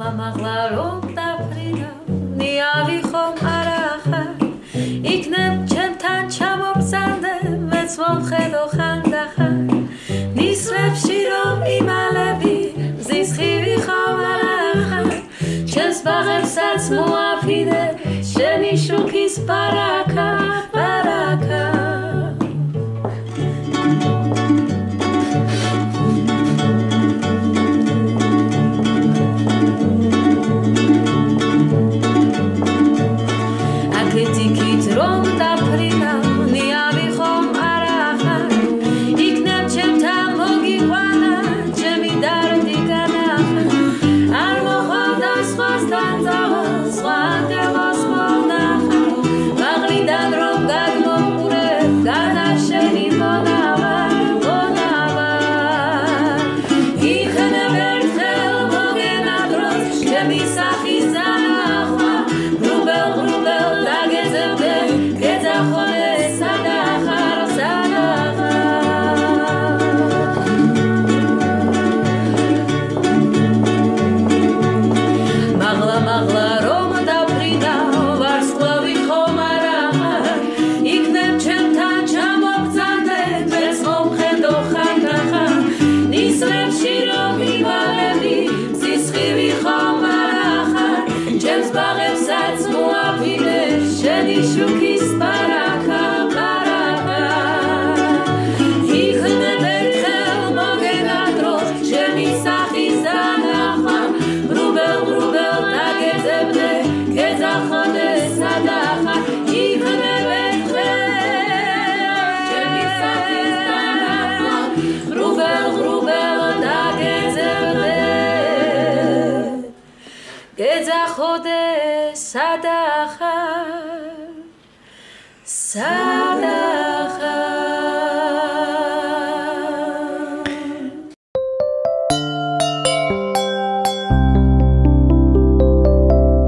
მაღლა რომ დაფრინავ ნიავი ხომ არა ხარ იქნებ ჩემთან ჩამობზანდე მეც მომხედო ხანდახან ნისლებში რომ იმალები მზის ხივი ხომ არა ხარ ჩემს ბაღებსაც მოაფინე შენი შუქის ბარაკა ბარაკა Sada